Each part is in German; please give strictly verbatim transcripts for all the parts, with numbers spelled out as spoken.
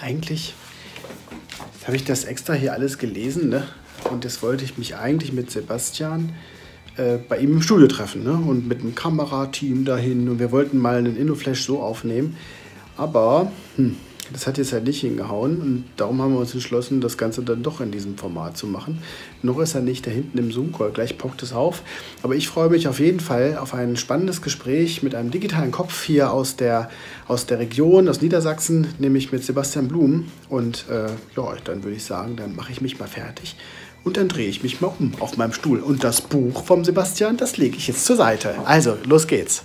eigentlich, jetzt habe ich das extra hier alles gelesen, ne? Und jetzt wollte ich mich eigentlich mit Sebastian äh, bei ihm im Studio treffen, ne? Und mit einem Kamerateam dahin. Und wir wollten mal einen InnoFlash so aufnehmen. Aber hm, das hat jetzt halt nicht hingehauen. Und darum haben wir uns entschlossen, das Ganze dann doch in diesem Format zu machen. Noch ist er nicht da hinten im Zoom-Call. Gleich poppt es auf. Aber ich freue mich auf jeden Fall auf ein spannendes Gespräch mit einem digitalen Kopf hier aus der, aus der Region, aus Niedersachsen, nämlich mit Sebastian Blum. Und äh, ja, dann würde ich sagen, dann mache ich mich mal fertig. Und dann drehe ich mich mal um auf meinem Stuhl. Und das Buch vom Sebastian, das lege ich jetzt zur Seite. Also, los geht's.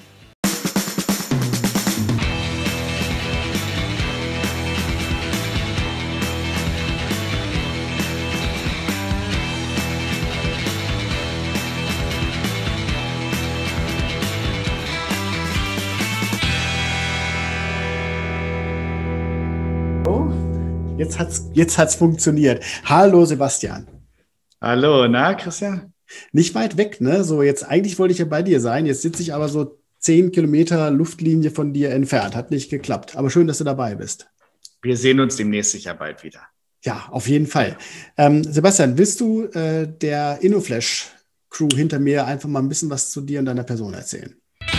Jetzt hat's, jetzt hat's funktioniert. Hallo Sebastian. Hallo, na Christian? Nicht weit weg, ne? So, jetzt eigentlich wollte ich ja bei dir sein. Jetzt sitze ich aber so zehn Kilometer Luftlinie von dir entfernt. Hat nicht geklappt. Aber schön, dass du dabei bist. Wir sehen uns demnächst sicher bald wieder. Ja, auf jeden Fall. Ähm, Sebastian, willst du äh, der InnoFlash-Crew hinter mir einfach mal ein bisschen was zu dir und deiner Person erzählen?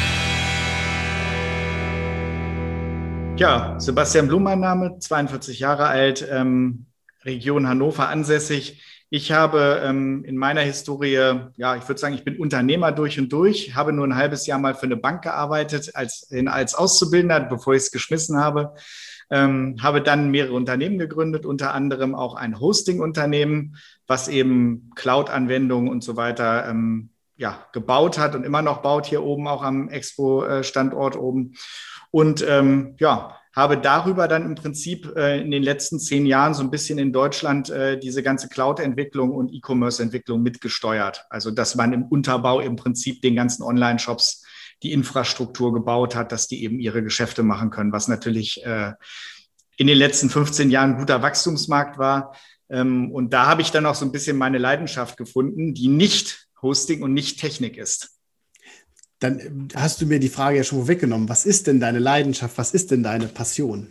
Ja, Sebastian Blum, mein Name, zweiundvierzig Jahre alt, ähm, Region Hannover ansässig. Ich habe ähm, in meiner Historie, ja, ich würde sagen, ich bin Unternehmer durch und durch, habe nur ein halbes Jahr mal für eine Bank gearbeitet als, in, als Auszubildender, bevor ich es geschmissen habe. Ähm, habe dann mehrere Unternehmen gegründet, unter anderem auch ein Hosting-Unternehmen, was eben Cloud-Anwendungen und so weiter ähm, ja, gebaut hat und immer noch baut, hier oben auch am Expo-Standort oben. Und ähm, ja, habe darüber dann im Prinzip äh, in den letzten zehn Jahren so ein bisschen in Deutschland äh, diese ganze Cloud-Entwicklung und E-Commerce-Entwicklung mitgesteuert. Also dass man im Unterbau im Prinzip den ganzen Online-Shops die Infrastruktur gebaut hat, dass die eben ihre Geschäfte machen können, was natürlich äh, in den letzten fünfzehn Jahren ein guter Wachstumsmarkt war. Ähm, und da habe ich dann auch so ein bisschen meine Leidenschaft gefunden, die nicht Hosting und nicht Technik ist. Dann hast du mir die Frage ja schon weggenommen. Was ist denn deine Leidenschaft? Was ist denn deine Passion?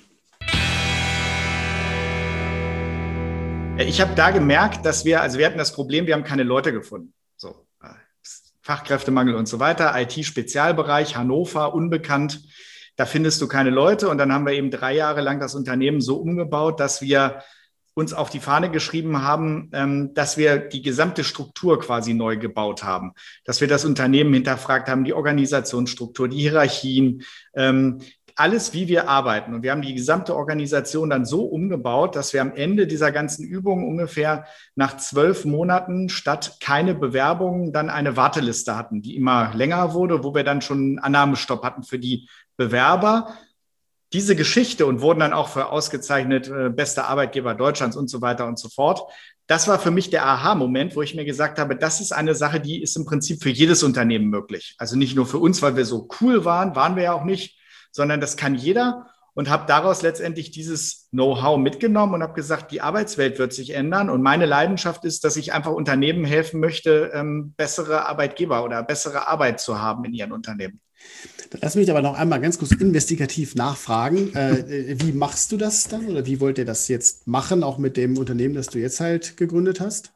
Ich habe da gemerkt, dass wir, also wir hatten das Problem, wir haben keine Leute gefunden. So, Fachkräftemangel und so weiter, I T-Spezialbereich, Hannover, unbekannt. Da findest du keine Leute. Und dann haben wir eben drei Jahre lang das Unternehmen so umgebaut, dass wir uns auf die Fahne geschrieben haben, ähm, dass wir die gesamte Struktur quasi neu gebaut haben, dass wir das Unternehmen hinterfragt haben, die Organisationsstruktur, die Hierarchien, ähm, alles, wie wir arbeiten. Und wir haben die gesamte Organisation dann so umgebaut, dass wir am Ende dieser ganzen Übung ungefähr nach zwölf Monaten statt keine Bewerbungen dann eine Warteliste hatten, die immer länger wurde, wo wir dann schon einen Annahmestopp hatten für die Bewerber. Diese Geschichte und wurden dann auch für ausgezeichnet äh, bester Arbeitgeber Deutschlands und so weiter und so fort. Das war für mich der Aha-Moment, wo ich mir gesagt habe, das ist eine Sache, die ist im Prinzip für jedes Unternehmen möglich. Also nicht nur für uns, weil wir so cool waren, waren wir ja auch nicht, sondern das kann jeder. Und habe daraus letztendlich dieses Know-how mitgenommen und habe gesagt, die Arbeitswelt wird sich ändern. Und meine Leidenschaft ist, dass ich einfach Unternehmen helfen möchte, ähm, bessere Arbeitgeber oder bessere Arbeit zu haben in ihren Unternehmen. Lass mich aber noch einmal ganz kurz investigativ nachfragen. Äh, wie machst du das dann oder wie wollt ihr das jetzt machen, auch mit dem Unternehmen, das du jetzt halt gegründet hast?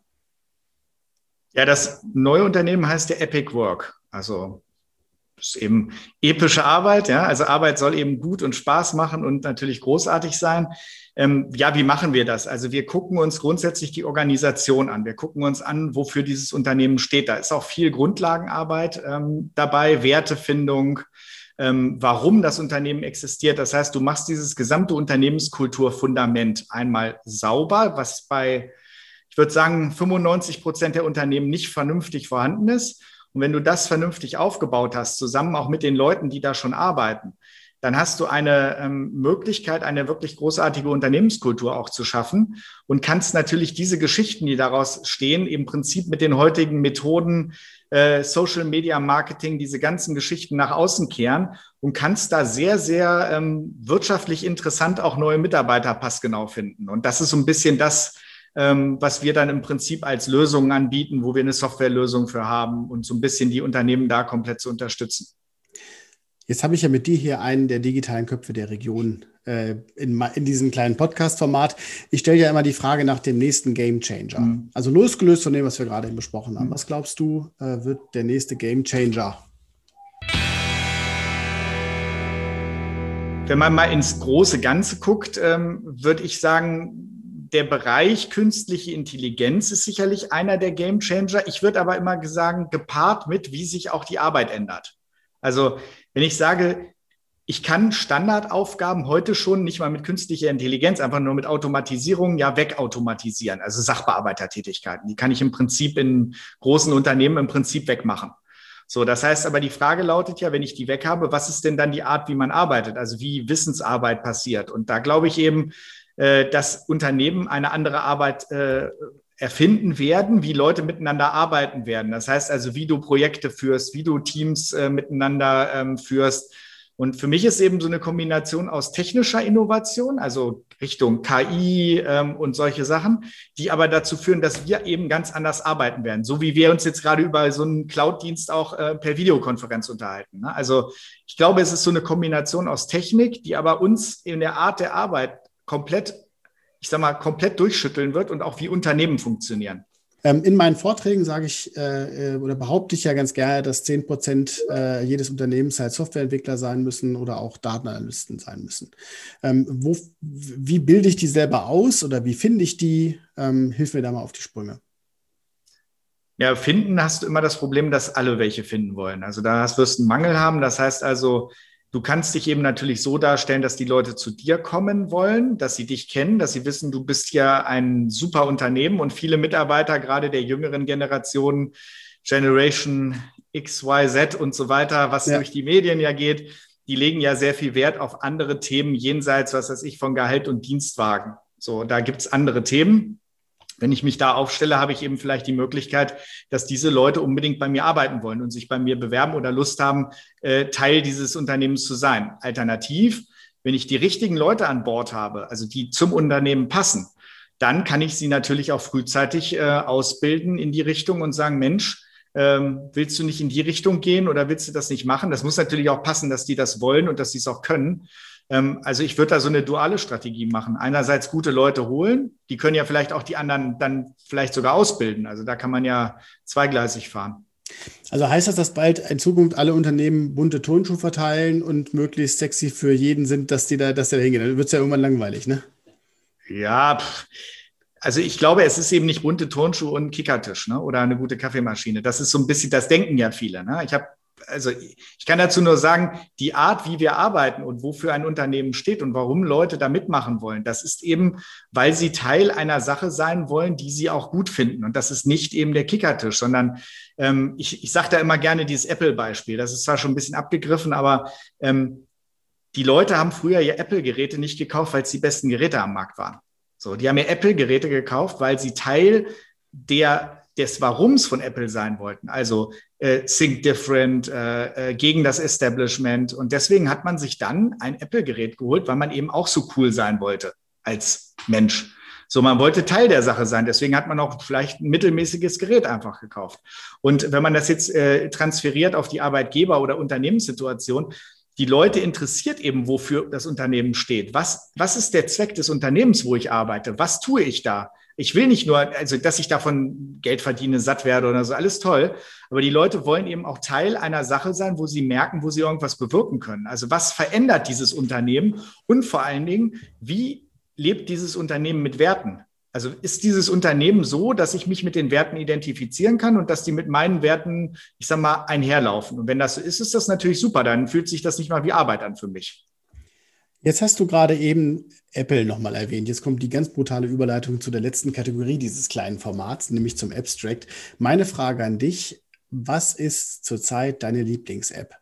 Ja, das neue Unternehmen heißt ja Epic Work. Also das ist eben epische Arbeit. Ja, also Arbeit soll eben gut und Spaß machen und natürlich großartig sein. Ähm, ja, wie machen wir das? Also wir gucken uns grundsätzlich die Organisation an. Wir gucken uns an, wofür dieses Unternehmen steht. Da ist auch viel Grundlagenarbeit ähm, dabei, Wertefindung, ähm, warum das Unternehmen existiert. Das heißt, du machst dieses gesamte Unternehmenskulturfundament einmal sauber, was bei, ich würde sagen, fünfundneunzig Prozent der Unternehmen nicht vernünftig vorhanden ist. Und wenn du das vernünftig aufgebaut hast, zusammen auch mit den Leuten, die da schon arbeiten, dann hast du eine ähm, Möglichkeit, eine wirklich großartige Unternehmenskultur auch zu schaffen und kannst natürlich diese Geschichten, die daraus stehen, im Prinzip mit den heutigen Methoden äh, Social Media Marketing, diese ganzen Geschichten nach außen kehren und kannst da sehr, sehr ähm, wirtschaftlich interessant auch neue Mitarbeiter passgenau finden. Und das ist so ein bisschen das, ähm, was wir dann im Prinzip als Lösungen anbieten, wo wir eine Softwarelösung für haben und so ein bisschen die Unternehmen da komplett zu unterstützen. Jetzt habe ich ja mit dir hier einen der digitalen Köpfe der Region äh, in, in diesem kleinen Podcast-Format. Ich stelle ja immer die Frage nach dem nächsten Game Changer. Mhm. Also losgelöst von dem, was wir gerade eben besprochen haben. Mhm. Was glaubst du, äh, wird der nächste Game Changer? Wenn man mal ins große Ganze guckt, ähm, würde ich sagen, der Bereich künstliche Intelligenz ist sicherlich einer der Game Changer. Ich würde aber immer sagen, gepaart mit, wie sich auch die Arbeit ändert. Also wenn ich sage, ich kann Standardaufgaben heute schon nicht mal mit künstlicher Intelligenz, einfach nur mit Automatisierung ja wegautomatisieren. Also Sachbearbeitertätigkeiten, die kann ich im Prinzip in großen Unternehmen im Prinzip wegmachen. So, das heißt aber, die Frage lautet ja, wenn ich die weg habe, was ist denn dann die Art, wie man arbeitet? Also wie Wissensarbeit passiert? Und da glaube ich eben, äh, dass Unternehmen eine andere Arbeit äh, erfinden werden, wie Leute miteinander arbeiten werden. Das heißt also, wie du Projekte führst, wie du Teams äh, miteinander ähm, führst. Und für mich ist eben so eine Kombination aus technischer Innovation, also Richtung K I ähm, und solche Sachen, die aber dazu führen, dass wir eben ganz anders arbeiten werden. So wie wir uns jetzt gerade über so einen Cloud-Dienst auch äh, per Videokonferenz unterhalten. Ne? Also ich glaube, es ist so eine Kombination aus Technik, die aber uns in der Art der Arbeit komplett, ich sag mal, komplett durchschütteln wird und auch wie Unternehmen funktionieren. In meinen Vorträgen sage ich äh, oder behaupte ich ja ganz gerne, dass zehn Prozent äh, jedes Unternehmens halt Softwareentwickler sein müssen oder auch Datenanalysten sein müssen. Ähm, wo, wie bilde ich die selber aus oder wie finde ich die? Ähm, hilf mir da mal auf die Sprünge. Ja, finden hast du immer das Problem, dass alle welche finden wollen. Also da wirst du einen Mangel haben. Das heißt also, du kannst dich eben natürlich so darstellen, dass die Leute zu dir kommen wollen, dass sie dich kennen, dass sie wissen, du bist ja ein super Unternehmen und viele Mitarbeiter, gerade der jüngeren Generation, Generation X, Y, Z und so weiter, was ja durch die Medien ja geht, die legen ja sehr viel Wert auf andere Themen jenseits, was weiß ich, von Gehalt und Dienstwagen. So, da gibt's andere Themen. Wenn ich mich da aufstelle, habe ich eben vielleicht die Möglichkeit, dass diese Leute unbedingt bei mir arbeiten wollen und sich bei mir bewerben oder Lust haben, Teil dieses Unternehmens zu sein. Alternativ, wenn ich die richtigen Leute an Bord habe, also die zum Unternehmen passen, dann kann ich sie natürlich auch frühzeitig ausbilden in die Richtung und sagen, Mensch, willst du nicht in die Richtung gehen oder willst du das nicht machen? Das muss natürlich auch passen, dass die das wollen und dass sie es auch können. Also ich würde da so eine duale Strategie machen. Einerseits gute Leute holen, die können ja vielleicht auch die anderen dann vielleicht sogar ausbilden. Also da kann man ja zweigleisig fahren. Also heißt das, dass bald in Zukunft alle Unternehmen bunte Turnschuhe verteilen und möglichst sexy für jeden sind, dass die da, dass die da hingehen? Dann wird es ja irgendwann langweilig, ne? Ja, pff. Also ich glaube, es ist eben nicht bunte Turnschuhe und ein Kickertisch, ne? Oder eine gute Kaffeemaschine. Das ist so ein bisschen, das denken ja viele. Ne? Ich habe Also ich kann dazu nur sagen, die Art, wie wir arbeiten und wofür ein Unternehmen steht und warum Leute da mitmachen wollen, das ist eben, weil sie Teil einer Sache sein wollen, die sie auch gut finden. Und das ist nicht eben der Kickertisch, sondern ähm, ich, ich sage da immer gerne dieses Apple-Beispiel. Das ist zwar schon ein bisschen abgegriffen, aber ähm, die Leute haben früher ja Apple-Geräte nicht gekauft, weil es die besten Geräte am Markt waren. So, die haben ja Apple-Geräte gekauft, weil sie Teil der des Warums von Apple sein wollten. Also äh, Think Different, äh, äh, gegen das Establishment. Und deswegen hat man sich dann ein Apple-Gerät geholt, weil man eben auch so cool sein wollte als Mensch. So, man wollte Teil der Sache sein. Deswegen hat man auch vielleicht ein mittelmäßiges Gerät einfach gekauft. Und wenn man das jetzt äh, transferiert auf die Arbeitgeber- oder Unternehmenssituation, die Leute interessiert eben, wofür das Unternehmen steht. Was, was ist der Zweck des Unternehmens, wo ich arbeite? Was tue ich da? Ich will nicht nur, also dass ich davon Geld verdiene, satt werde oder so, alles toll. Aber die Leute wollen eben auch Teil einer Sache sein, wo sie merken, wo sie irgendwas bewirken können. Also was verändert dieses Unternehmen? Und vor allen Dingen, wie lebt dieses Unternehmen mit Werten? Also ist dieses Unternehmen so, dass ich mich mit den Werten identifizieren kann und dass die mit meinen Werten, ich sag mal, einherlaufen? Und wenn das so ist, ist das natürlich super. Dann fühlt sich das nicht mal wie Arbeit an für mich. Jetzt hast du gerade eben Apple nochmal erwähnt. Jetzt kommt die ganz brutale Überleitung zu der letzten Kategorie dieses kleinen Formats, nämlich zum Abstract. Meine Frage an dich, was ist zurzeit deine Lieblings-App?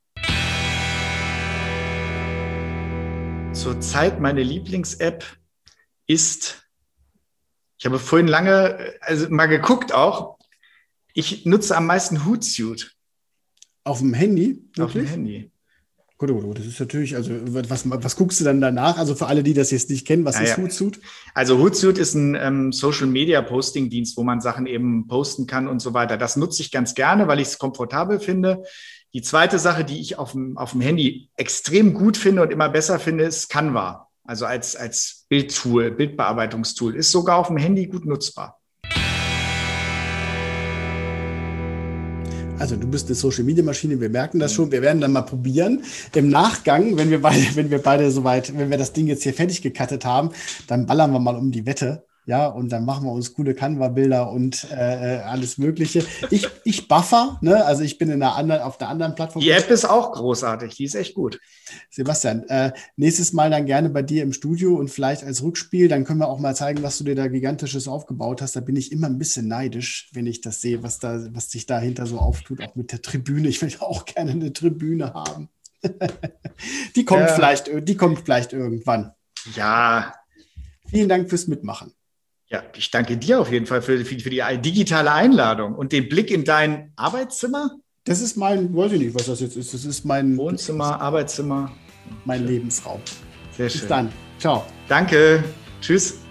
Zurzeit meine Lieblings-App ist, ich habe vorhin lange, also mal geguckt auch, ich nutze am meisten Hootsuite. Auf dem Handy? Wirklich? Auf dem Handy. Gut, gut, das ist natürlich, also was, was guckst du dann danach? Also für alle, die das jetzt nicht kennen, was ja, ist ja. Hootsuite? Also Hootsuite ist ein ähm, Social-Media-Posting-Dienst, wo man Sachen eben posten kann und so weiter. Das nutze ich ganz gerne, weil ich es komfortabel finde. Die zweite Sache, die ich auf dem, auf dem Handy extrem gut finde und immer besser finde, ist Canva. Also als, als Bildtool, Bildbearbeitungstool. Ist sogar auf dem Handy gut nutzbar. Also du bist eine Social-Media-Maschine, wir merken das schon. Wir werden dann mal probieren. Im Nachgang, wenn wir beide, wenn wir beide soweit, wenn wir das Ding jetzt hier fertig gecuttet haben, dann ballern wir mal um die Wette. Ja, und dann machen wir uns coole Canva-Bilder und äh, alles Mögliche. Ich, ich buffer, ne? Also ich bin in einer anderen, auf einer anderen Plattform. Die App ist auch großartig, die ist echt gut. Sebastian, äh, nächstes Mal dann gerne bei dir im Studio und vielleicht als Rückspiel, dann können wir auch mal zeigen, was du dir da Gigantisches aufgebaut hast. Da bin ich immer ein bisschen neidisch, wenn ich das sehe, was da, was sich dahinter so auftut, auch mit der Tribüne. Ich will auch gerne eine Tribüne haben. die kommt ja. vielleicht, die kommt vielleicht irgendwann. Ja. Vielen Dank fürs Mitmachen. Ja, ich danke dir auf jeden Fall für, für, für die digitale Einladung und den Blick in dein Arbeitszimmer. Das ist mein, weiß ich nicht, was das jetzt ist. Das ist mein Wohnzimmer, Arbeitszimmer. Mein Lebensraum. Sehr schön. Bis dann. Ciao. Danke. Tschüss.